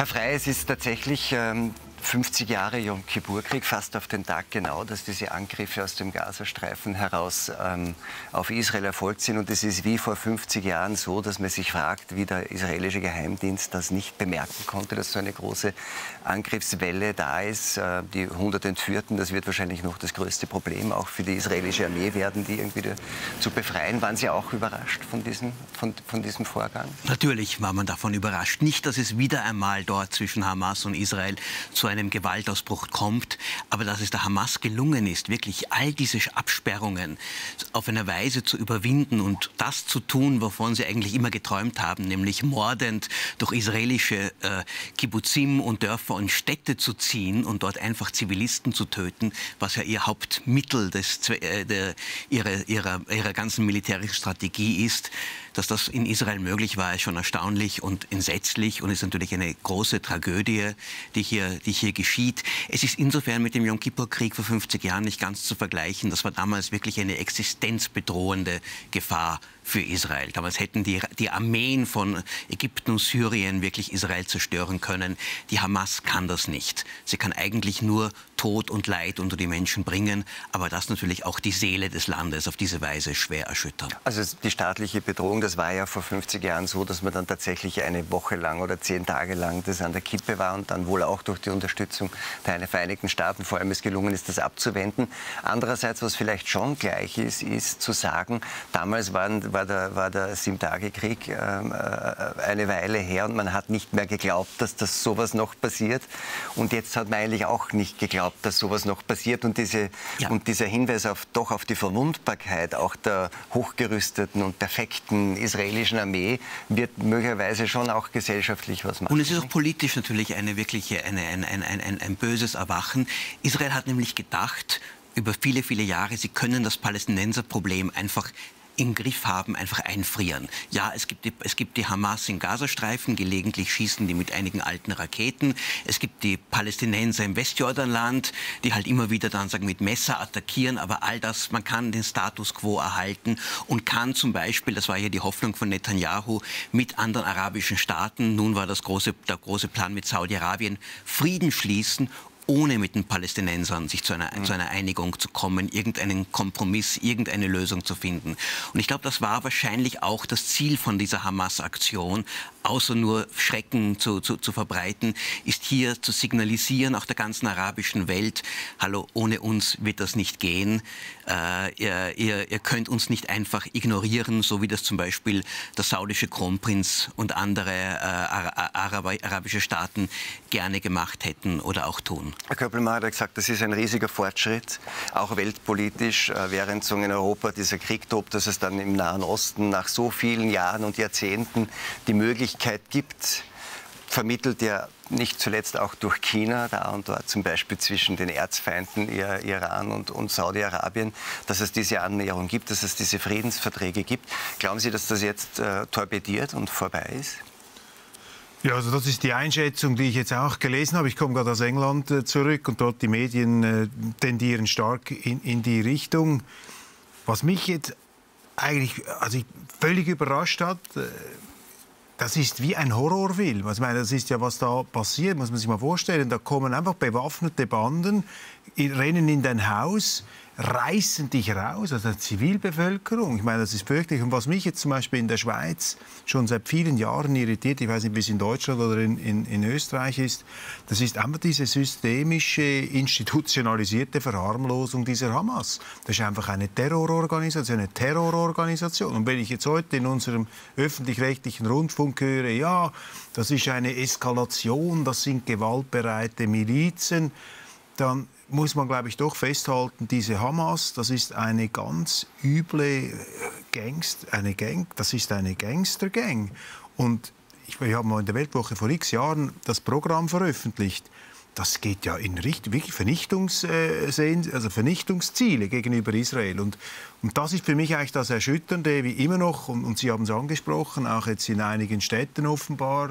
Herr Frey, es ist tatsächlich 50 Jahre Jom Kippur-Krieg, fast auf den Tag genau, dass diese Angriffe aus dem Gazastreifen heraus auf Israel erfolgt sind. Und es ist wie vor 50 Jahren so, dass man sich fragt, wie der israelische Geheimdienst das nicht bemerken konnte, dass so eine große Angriffswelle da ist. Die 100 Entführten, das wird wahrscheinlich noch das größte Problem auch für die israelische Armee werden, die irgendwie zu befreien. Waren Sie auch überrascht von diesem Vorgang? Natürlich war man davon überrascht. Nicht, dass es wieder einmal dort zwischen Hamas und Israel zu einem Gewaltausbruch kommt, aber dass es der Hamas gelungen ist, wirklich all diese Absperrungen auf eine Weise zu überwinden und das zu tun, wovon sie eigentlich immer geträumt haben, nämlich mordend durch israelische Kibbuzim und Dörfer und Städte zu ziehen und dort einfach Zivilisten zu töten, was ja ihr Hauptmittel ihrer ganzen militärischen Strategie ist. Dass das in Israel möglich war, ist schon erstaunlich und entsetzlich und ist natürlich eine große Tragödie, die hier geschieht. Es ist insofern mit dem Jom Kippur-Krieg vor 50 Jahren nicht ganz zu vergleichen. Das war damals wirklich eine existenzbedrohende Gefahr für Israel. Damals hätten die Armeen von Ägypten und Syrien wirklich Israel zerstören können. Die Hamas kann das nicht. Sie kann eigentlich nur Tod und Leid unter die Menschen bringen, aber das natürlich auch die Seele des Landes auf diese Weise schwer erschüttern. Also die staatliche Bedrohung, das war ja vor 50 Jahren so, dass man dann tatsächlich eine Woche lang oder 10 Tage lang das an der Kippe war und dann wohl auch durch die Unterstützung der Vereinigten Staaten vor allem es gelungen ist, das abzuwenden. Andererseits, was vielleicht schon gleich ist zu sagen, damals war der Sieben-Tage-Krieg eine Weile her und man hat nicht mehr geglaubt, dass das sowas noch passiert. Und jetzt hat man eigentlich auch nicht geglaubt, dass sowas noch passiert. Und dieser Hinweis auf die Verwundbarkeit auch der hochgerüsteten und perfekten israelischen Armee wird möglicherweise schon auch gesellschaftlich was machen. Und es ist auch politisch natürlich ein böses Erwachen. Israel hat nämlich gedacht, über viele, viele Jahre, sie können das Palästinenserproblem einfach im Griff haben, einfach einfrieren. Ja, es gibt die Hamas im Gazastreifen, gelegentlich schießen die mit einigen alten Raketen. Es gibt die Palästinenser im Westjordanland, die halt immer wieder dann sagen, mit Messer attackieren, aber all das, man kann den Status quo erhalten und kann zum Beispiel, das war ja die Hoffnung von Netanyahu, mit anderen arabischen Staaten, nun war der große Plan mit Saudi-Arabien, Frieden schließen, ohne mit den Palästinensern sich zu einer Einigung zu kommen, irgendeinen Kompromiss, irgendeine Lösung zu finden. Und ich glaube, das war wahrscheinlich auch das Ziel von dieser Hamas-Aktion, außer nur Schrecken zu verbreiten, ist hier zu signalisieren, auch der ganzen arabischen Welt, hallo, ohne uns wird das nicht gehen. Ihr könnt uns nicht einfach ignorieren, so wie das zum Beispiel der saudische Kronprinz und andere arabische Staaten gerne gemacht hätten oder auch tun. Herr Köppelmann hat gesagt, das ist ein riesiger Fortschritt, auch weltpolitisch, während so in Europa dieser Krieg tobt, dass es dann im Nahen Osten nach so vielen Jahren und Jahrzehnten die Möglichkeit gibt, vermittelt ja nicht zuletzt auch durch China, da und dort zum Beispiel zwischen den Erzfeinden Iran und Saudi-Arabien, dass es diese Annäherung gibt, dass es diese Friedensverträge gibt. Glauben Sie, dass das jetzt torpediert und vorbei ist? Ja, also das ist die Einschätzung, die ich jetzt auch gelesen habe. Ich komme gerade aus England zurück und dort die Medien tendieren stark in die Richtung. Was mich jetzt eigentlich völlig überrascht hat, das ist wie ein Horrorfilm. Also, ich meine, das ist ja, was da passiert, muss man sich mal vorstellen. Da kommen einfach bewaffnete Banden, rennen in dein Haus, reißen dich raus, also die Zivilbevölkerung. Ich meine, das ist fürchterlich. Und was mich jetzt zum Beispiel in der Schweiz schon seit vielen Jahren irritiert, ich weiß nicht, wie es in Deutschland oder in Österreich ist, das ist einfach diese systemische, institutionalisierte Verharmlosung dieser Hamas. Das ist einfach eine Terrororganisation. Und wenn ich jetzt heute in unserem öffentlich-rechtlichen Rundfunk höre, ja, das ist eine Eskalation, das sind gewaltbereite Milizen, dann muss man, glaube ich, doch festhalten, diese Hamas, das ist eine ganz üble das ist eine Gangstergang. Und wir haben mal in der Weltwoche vor x Jahren das Programm veröffentlicht. Das geht ja in Richtung wirklich Vernichtungsziele gegenüber Israel. Und das ist für mich eigentlich das Erschütternde, wie immer noch, und Sie haben es angesprochen, auch jetzt in einigen Städten offenbar,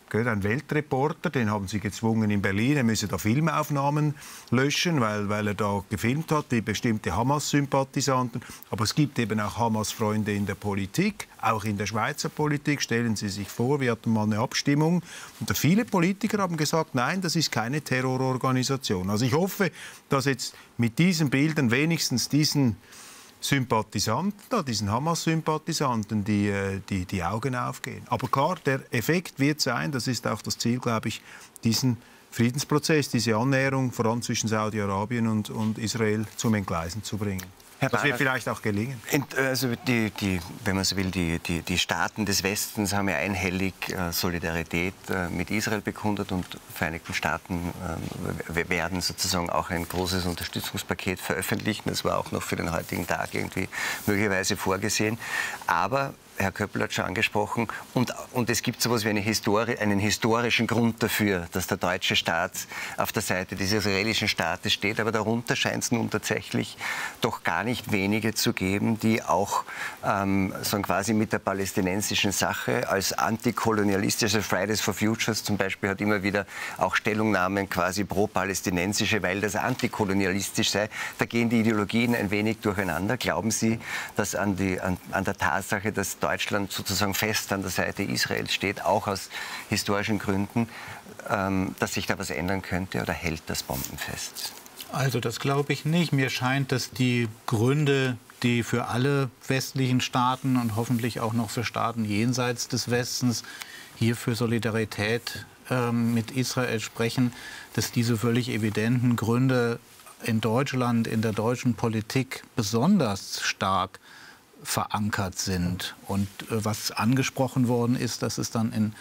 ein Weltreporter, den haben sie gezwungen in Berlin, er müsse da Filmaufnahmen löschen, weil er da gefilmt hat, wie bestimmte Hamas-Sympathisanten. Aber es gibt eben auch Hamas-Freunde in der Politik, auch in der Schweizer Politik. Stellen Sie sich vor, wir hatten mal eine Abstimmung und viele Politiker haben gesagt, nein, das ist keine Terrororganisation. Also ich hoffe, dass jetzt mit diesen Bildern wenigstens diesen Sympathisanten, diesen Hamas-Sympathisanten, die Augen aufgehen. Aber klar, der Effekt wird sein, das ist auch das Ziel, glaube ich, diesen Friedensprozess, diese Annäherung, vor allem zwischen Saudi-Arabien und Israel, zum Entgleisen zu bringen. Das wird vielleicht auch gelingen. Also wenn man so will, die Staaten des Westens haben ja einhellig Solidarität mit Israel bekundet und die Vereinigten Staaten werden sozusagen auch ein großes Unterstützungspaket veröffentlichen. Das war auch noch für den heutigen Tag irgendwie möglicherweise vorgesehen. Aber Herr Köppel hat schon angesprochen, und es gibt so etwas wie einen historischen Grund dafür, dass der deutsche Staat auf der Seite des israelischen Staates steht. Aber darunter scheint es nun tatsächlich doch gar nicht wenige zu geben, die auch so quasi mit der palästinensischen Sache als antikolonialistische, Fridays for Futures zum Beispiel hat immer wieder auch Stellungnahmen quasi pro-palästinensische, weil das antikolonialistisch sei. Da gehen die Ideologien ein wenig durcheinander. Glauben Sie, dass an der Tatsache, dass Deutschland sozusagen fest an der Seite Israels steht, auch aus historischen Gründen, dass sich da was ändern könnte, oder hält das bombenfest? Also das glaube ich nicht. Mir scheint, dass die Gründe, die für alle westlichen Staaten und hoffentlich auch noch für Staaten jenseits des Westens hier für Solidarität mit Israel sprechen, dass diese völlig evidenten Gründe in Deutschland, in der deutschen Politik besonders stark verankert sind. Und was angesprochen worden ist, dass es dann in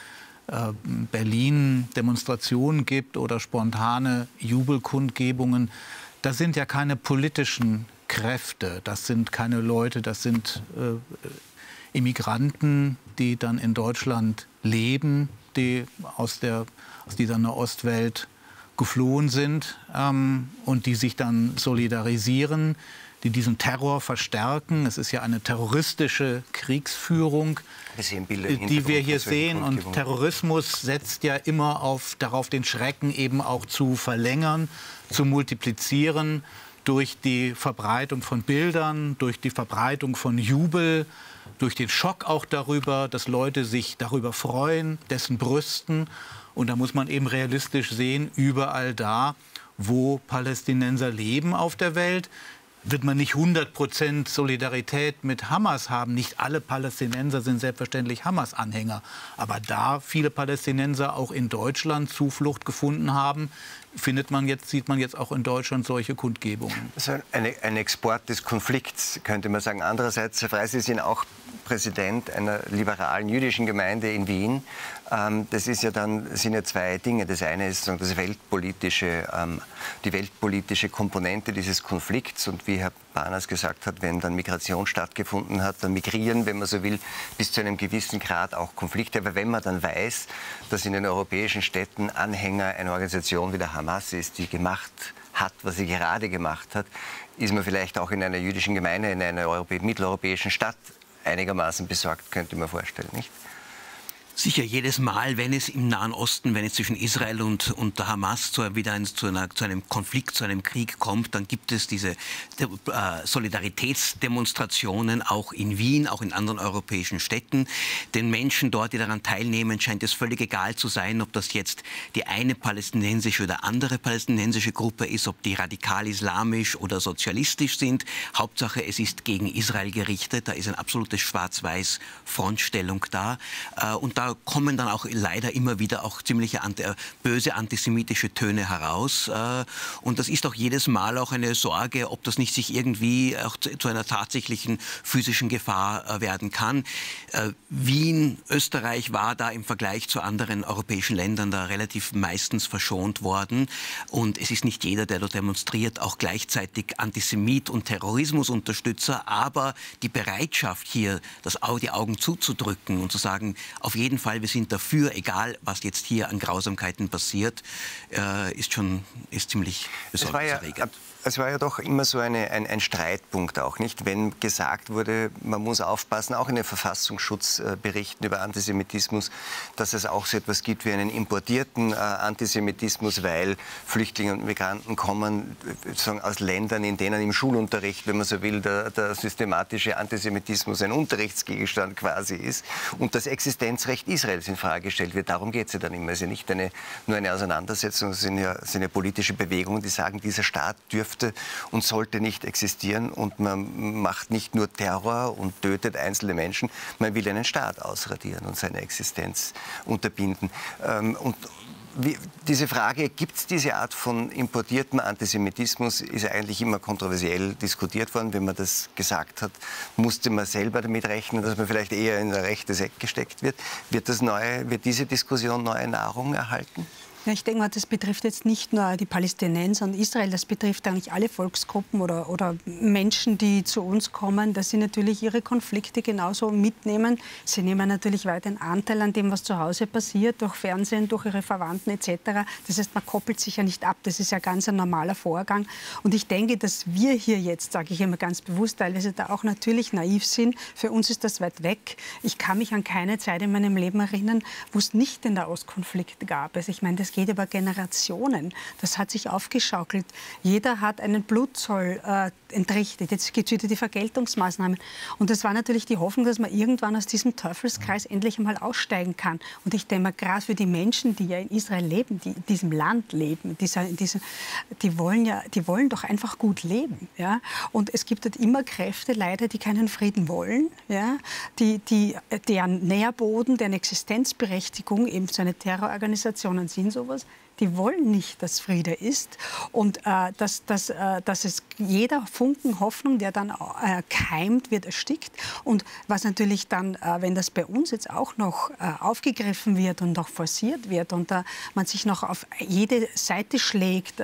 Berlin Demonstrationen gibt oder spontane Jubelkundgebungen, das sind ja keine politischen Kräfte, das sind keine Leute, das sind Immigranten, die dann in Deutschland leben, die aus dieser Nahostwelt geflohen sind und die sich dann solidarisieren, die diesen Terror verstärken. Es ist ja eine terroristische Kriegsführung, die wir hier sehen. Und Terrorismus setzt ja immer darauf, den Schrecken eben auch zu verlängern, zu multiplizieren durch die Verbreitung von Bildern, durch die Verbreitung von Jubel, durch den Schock auch darüber, dass Leute sich darüber freuen, dessen brüsten. Und da muss man eben realistisch sehen, überall da, wo Palästinenser leben auf der Welt, wird man nicht 100% Solidarität mit Hamas haben. Nicht alle Palästinenser sind selbstverständlich Hamas-Anhänger. Aber da viele Palästinenser auch in Deutschland Zuflucht gefunden haben, sieht man jetzt auch in Deutschland solche Kundgebungen. Das ist ein Export des Konflikts, könnte man sagen. Andererseits, Herr Frey, Sie sind auch Präsident einer liberalen jüdischen Gemeinde in Wien. Das sind ja zwei Dinge. Das eine ist die weltpolitische Komponente dieses Konflikts. Und wie Herr Barnas gesagt hat, wenn dann Migration stattgefunden hat, dann migrieren, wenn man so will, bis zu einem gewissen Grad auch Konflikte. Aber wenn man dann weiß, dass in den europäischen Städten Anhänger einer Organisation wie der Hamas ist, die gemacht hat, was sie gerade gemacht hat, ist man vielleicht auch in einer jüdischen Gemeinde, in einer mitteleuropäischen Stadt einigermaßen besorgt, könnte man vorstellen, nicht? Sicher, jedes Mal, wenn es im Nahen Osten, wenn es zwischen Israel und der Hamas zu einem Konflikt, zu einem Krieg kommt, dann gibt es diese Solidaritätsdemonstrationen auch in Wien, auch in anderen europäischen Städten. Den Menschen dort, die daran teilnehmen, scheint es völlig egal zu sein, ob das jetzt die eine palästinensische oder andere palästinensische Gruppe ist, ob die radikal-islamisch oder sozialistisch sind. Hauptsache, es ist gegen Israel gerichtet. Da ist ein absolutes Schwarz-Weiß-Frontstellung da. Und da kommen dann auch leider immer wieder auch ziemlich böse antisemitische Töne heraus. Und das ist auch jedes Mal auch eine Sorge, ob das nicht sich irgendwie auch zu einer tatsächlichen physischen Gefahr werden kann. Wien, Österreich war da im Vergleich zu anderen europäischen Ländern da relativ meistens verschont worden. Und es ist nicht jeder, der dort demonstriert, auch gleichzeitig Antisemit und Terrorismusunterstützer. Aber die Bereitschaft hier, die Augen zuzudrücken und zu sagen, auf jeden Fall, wir sind dafür, egal was jetzt hier an Grausamkeiten passiert, ist ziemlich besorgniserregend. Es war ja doch immer so ein Streitpunkt auch, nicht? Wenn gesagt wurde, man muss aufpassen, auch in den Verfassungsschutzberichten über Antisemitismus, dass es auch so etwas gibt wie einen importierten Antisemitismus, weil Flüchtlinge und Migranten kommen sozusagen aus Ländern, in denen im Schulunterricht, wenn man so will, der systematische Antisemitismus ein Unterrichtsgegenstand quasi ist und das Existenzrecht Israels in Frage gestellt wird. Darum geht es ja dann immer. Es ist ja nicht nur eine Auseinandersetzung, es sind ja politische Bewegungen, die sagen, dieser Staat dürfte und sollte nicht existieren und man macht nicht nur Terror und tötet einzelne Menschen, man will einen Staat ausradieren und seine Existenz unterbinden. Diese Frage, gibt es diese Art von importiertem Antisemitismus, ist eigentlich immer kontroversiell diskutiert worden. Wenn man das gesagt hat, musste man selber damit rechnen, dass man vielleicht eher in ein rechtes Eck gesteckt wird. Wird diese Diskussion neue Nahrung erhalten? Ja, ich denke mal, das betrifft jetzt nicht nur die Palästinenser und Israel, das betrifft eigentlich alle Volksgruppen oder Menschen, die zu uns kommen, dass sie natürlich ihre Konflikte genauso mitnehmen. Sie nehmen natürlich weiter einen Anteil an dem, was zu Hause passiert, durch Fernsehen, durch ihre Verwandten etc. Das heißt, man koppelt sich ja nicht ab. Das ist ja ganz ein normaler Vorgang. Und ich denke, dass wir hier jetzt, sage ich immer ganz bewusst, teilweise da auch natürlich naiv sind. Für uns ist das weit weg. Ich kann mich an keine Zeit in meinem Leben erinnern, wo es nicht den Nahostkonflikt gab. Also ich meine, das geht über Generationen. Das hat sich aufgeschaukelt. Jeder hat einen Blutzoll entrichtet. Jetzt gibt es wieder die Vergeltungsmaßnahmen. Und das war natürlich die Hoffnung, dass man irgendwann aus diesem Teufelskreis endlich einmal aussteigen kann. Und ich denke mal, gerade für die Menschen, die ja in Israel leben, die in diesem Land leben, die wollen doch einfach gut leben. Ja? Und es gibt halt immer Kräfte, leider, die keinen Frieden wollen, ja? Deren Nährboden, deren Existenzberechtigung, eben so eine Terrororganisationen sind sowas, die wollen nicht, dass Friede ist und dass es jeder Funken Hoffnung, der dann keimt, wird erstickt. Und was natürlich dann, wenn das bei uns jetzt auch noch aufgegriffen wird und noch forciert wird und man sich noch auf jede Seite schlägt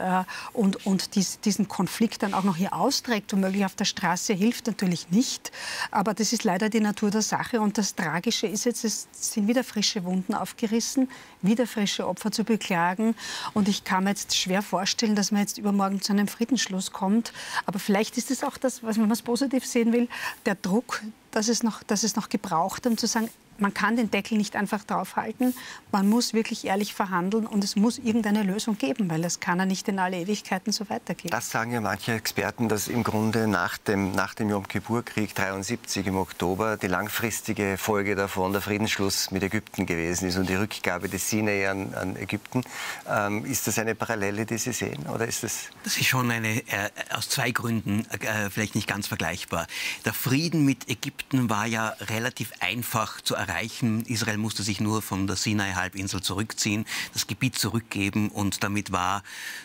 und diesen Konflikt dann auch noch hier austrägt, womöglich auf der Straße, hilft natürlich nicht. Aber das ist leider die Natur der Sache. Und das Tragische ist jetzt, es sind wieder frische Wunden aufgerissen, wieder frische Opfer zu beklagen. Und ich kann mir jetzt schwer vorstellen, dass man jetzt übermorgen zu einem Friedensschluss kommt. Aber vielleicht ist es auch das, was man positiv sehen will, der Druck, dass es noch gebraucht hat, um zu sagen, man kann den Deckel nicht einfach draufhalten. Man muss wirklich ehrlich verhandeln und es muss irgendeine Lösung geben, weil das kann ja nicht in alle Ewigkeiten so weitergehen. Das sagen ja manche Experten, dass im Grunde nach dem Yom Kippur-Krieg 73 im Oktober die langfristige Folge davon der Friedensschluss mit Ägypten gewesen ist und die Rückgabe des Sinai an Ägypten. Ist das eine Parallele, die Sie sehen? Oder ist das? Das ist schon aus zwei Gründen vielleicht nicht ganz vergleichbar. Der Frieden mit Ägypten war ja relativ einfach zu erreichen. Israel musste sich nur von der Sinai-Halbinsel zurückziehen, das Gebiet zurückgeben und damit war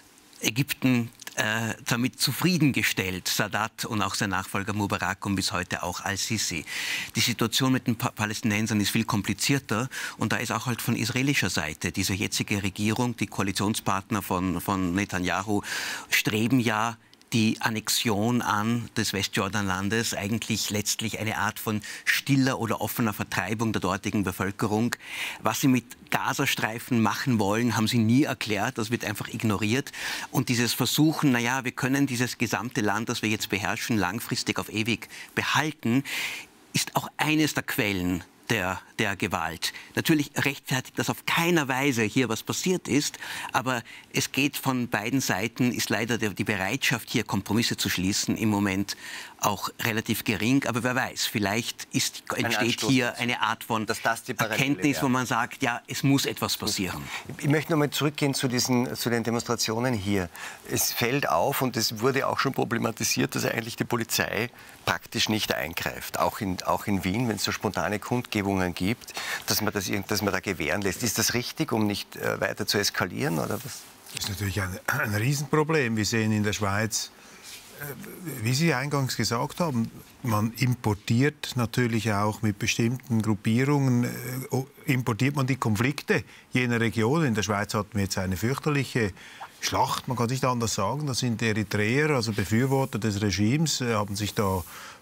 Ägypten damit zufriedengestellt, Sadat und auch sein Nachfolger Mubarak und bis heute auch al-Sisi. Die Situation mit den Palästinensern ist viel komplizierter und da ist auch halt von israelischer Seite diese jetzige Regierung, die Koalitionspartner von Netanyahu streben ja die Annexion des Westjordanlandes, eigentlich letztlich eine Art von stiller oder offener Vertreibung der dortigen Bevölkerung. Was sie mit Gazastreifen machen wollen, haben sie nie erklärt, das wird einfach ignoriert. Und dieses Versuchen, naja, wir können dieses gesamte Land, das wir jetzt beherrschen, langfristig auf ewig behalten, ist auch eines der Quellen der Gewalt. Natürlich rechtfertigt das auf keiner Weise hier, was passiert ist, aber es geht von beiden Seiten, ist leider die Bereitschaft, hier Kompromisse zu schließen, im Moment auch relativ gering. Aber wer weiß, vielleicht entsteht hier eine Art von Erkenntnis, wo man sagt, ja, es muss etwas passieren. Ich möchte noch mal zurückgehen zu den Demonstrationen hier. Es fällt auf, und es wurde auch schon problematisiert, dass eigentlich die Polizei praktisch nicht eingreift. Auch in Wien, wenn es so spontane Kundgebungen gibt, dass man da gewähren lässt. Ist das richtig, um nicht weiter zu eskalieren? Oder was? Das ist natürlich ein Riesenproblem. Wir sehen in der Schweiz, wie Sie eingangs gesagt haben, man importiert natürlich auch mit bestimmten Gruppierungen, importiert man die Konflikte jener Region. In der Schweiz hatten wir jetzt eine fürchterliche Schlacht, man kann nicht anders sagen. Das sind Eritreer, also Befürworter des Regimes, haben sich da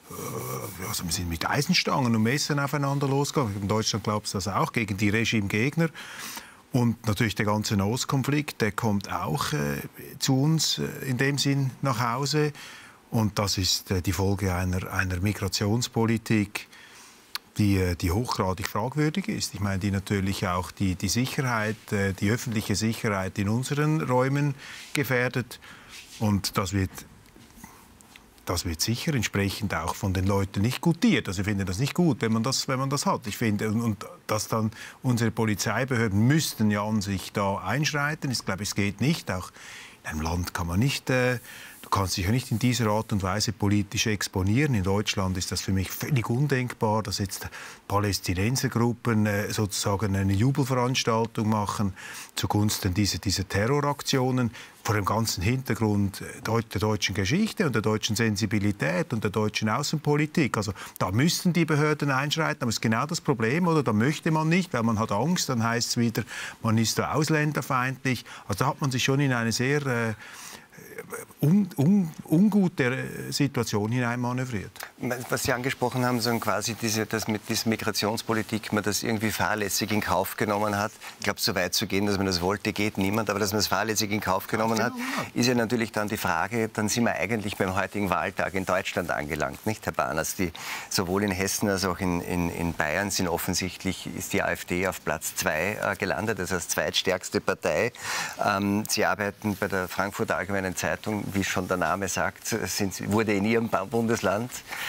wir sind mit Eisenstangen und Messern aufeinander losgegangen. In Deutschland glaubt es das auch, gegen die Regimegegner. Und natürlich der ganze Nahostkonflikt, der kommt auch zu uns in dem Sinn nach Hause. Und das ist die Folge einer Migrationspolitik, die hochgradig fragwürdig ist. Ich meine, die natürlich auch die Sicherheit, die öffentliche Sicherheit in unseren Räumen gefährdet. Und das wird sicher entsprechend auch von den Leuten nicht gutiert. Also ich finde das nicht gut, wenn man das hat. Ich finde, und dass dann unsere Polizeibehörden müssten ja an sich da einschreiten. Ich glaube, es geht nicht. Auch in einem Land kann man nicht, du kannst dich ja nicht in dieser Art und Weise politisch exponieren. In Deutschland ist das für mich völlig undenkbar, dass jetzt Palästinensergruppen sozusagen eine Jubelveranstaltung machen zugunsten dieser Terroraktionen. Vor dem ganzen Hintergrund der deutschen Geschichte und der deutschen Sensibilität und der deutschen Außenpolitik. Also da müssten die Behörden einschreiten, aber es ist genau das Problem, oder? Da möchte man nicht, weil man hat Angst, dann heißt es wieder, man ist da ausländerfeindlich. Also da hat man sich schon in eine sehr ungute Situation hineinmanövriert. Was Sie angesprochen haben, so quasi dass mit dieser Migrationspolitik man das irgendwie fahrlässig in Kauf genommen hat. Ich glaube, so weit zu gehen, dass man das wollte, geht niemand. Aber dass man es fahrlässig in Kauf genommen hat, ist ja natürlich dann die Frage, dann sind wir eigentlich beim heutigen Wahltag in Deutschland angelangt, nicht, Herr Barnas? Sowohl in Hessen als auch in Bayern ist die AfD auf Platz 2 gelandet, das heißt zweitstärkste Partei. Sie arbeiten bei der Frankfurter Allgemeinen Zeitung, wie schon der Name sagt, wurde in Ihrem Bundesland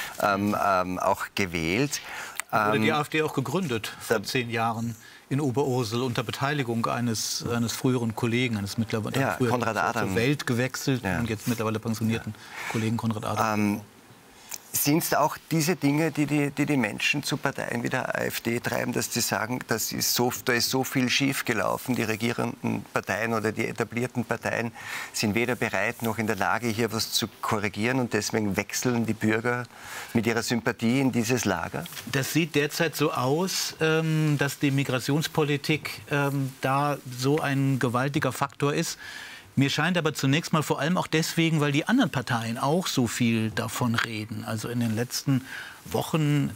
auch gewählt. Wurde die AfD auch gegründet vor 10 Jahren in Oberursel unter Beteiligung eines früheren Kollegen, eines mittlerweile Konrad Adam. Zur Welt gewechselt und jetzt mittlerweile pensionierten Kollegen Konrad Adam. Sind es auch diese Dinge, die Menschen zu Parteien wie der AfD treiben, dass sie sagen, da ist so viel schiefgelaufen, die regierenden Parteien oder die etablierten Parteien sind weder bereit noch in der Lage, hier was zu korrigieren und deswegen wechseln die Bürger mit ihrer Sympathie in dieses Lager? Das sieht derzeit so aus, dass die Migrationspolitik da so ein gewaltiger Faktor ist. Mir scheint aber zunächst mal vor allem auch deswegen, weil die anderen Parteien auch so viel davon reden. Also in den letzten Wochen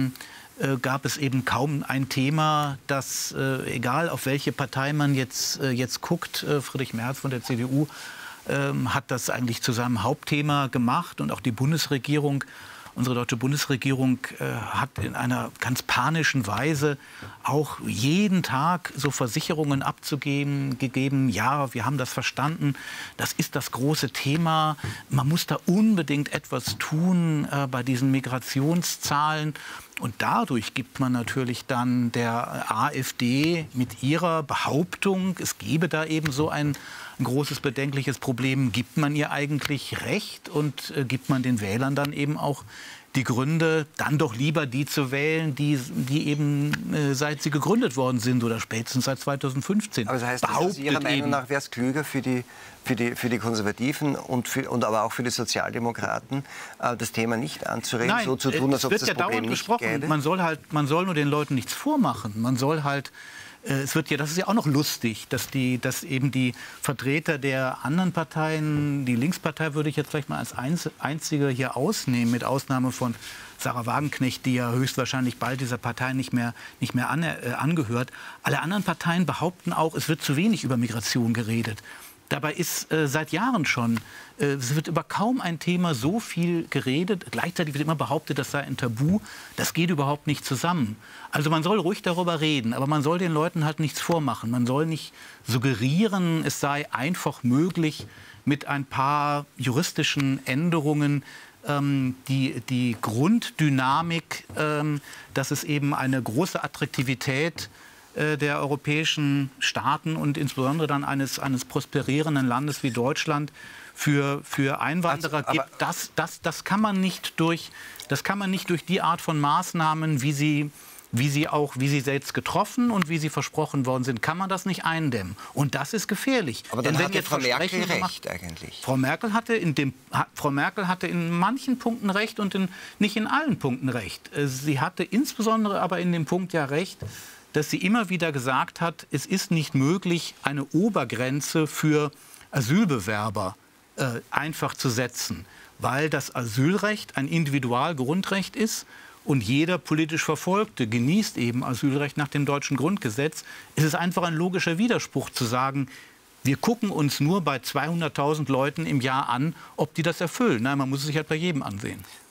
gab es eben kaum ein Thema, das, egal auf welche Partei man jetzt guckt, Friedrich Merz von der CDU hat das eigentlich zu seinem Hauptthema gemacht. Und auch die Bundesregierung, unsere deutsche Bundesregierung hat in einer ganz panischen Weise auch jeden Tag so Versicherungen gegeben, ja, wir haben das verstanden, das ist das große Thema, man muss da unbedingt etwas tun bei diesen Migrationszahlen. Und dadurch gibt man natürlich dann der AfD mit ihrer Behauptung, es gebe da eben so ein großes bedenkliches Problem, gibt man ihr eigentlich recht und gibt man den Wählern dann eben auch die Gründe, dann doch lieber die zu wählen, die eben seit sie gegründet worden sind oder spätestens seit 2015. Aber das heißt, aus Ihrer Meinung nach wäre es klüger für die Konservativen und aber auch für die Sozialdemokraten, das Thema nicht anzureden, so zu tun, als ob es das Problem nicht gäbe? Man soll nur den Leuten nichts vormachen. Man soll halt das ist ja auch noch lustig, dass eben die Vertreter der anderen Parteien, die Linkspartei würde ich jetzt vielleicht mal als einzige hier ausnehmen, mit Ausnahme von Sarah Wagenknecht, die ja höchstwahrscheinlich bald dieser Partei nicht mehr angehört. Alle anderen Parteien behaupten auch, es wird zu wenig über Migration geredet. Dabei ist seit Jahren schon, es wird über kaum ein Thema so viel geredet. Gleichzeitig wird immer behauptet, das sei ein Tabu. Das geht überhaupt nicht zusammen. Also man soll ruhig darüber reden, aber man soll den Leuten halt nichts vormachen. Man soll nicht suggerieren, es sei einfach möglich, mit ein paar juristischen Änderungen die Grunddynamik, dass es eben eine große Attraktivität der europäischen Staaten und insbesondere dann eines prosperierenden Landes wie Deutschland für Einwanderer gibt. Das kann man nicht durch die Art von Maßnahmen, wie sie selbst getroffen und wie sie versprochen worden sind, kann man das nicht eindämmen. Und das ist gefährlich. Aber dann hat Frau Merkel recht eigentlich. Frau Merkel hatte in manchen Punkten recht und nicht in allen Punkten recht. Sie hatte insbesondere aber in dem Punkt ja recht, dass sie immer wieder gesagt hat, es ist nicht möglich, eine Obergrenze für Asylbewerber einfach zu setzen, weil das Asylrecht ein Individualgrundrecht ist und jeder politisch Verfolgte genießt eben Asylrecht nach dem deutschen Grundgesetz, ist es einfach ein logischer Widerspruch zu sagen, wir gucken uns nur bei 200.000 Leuten im Jahr an, ob die das erfüllen. Nein, man muss es sich halt bei jedem ansehen.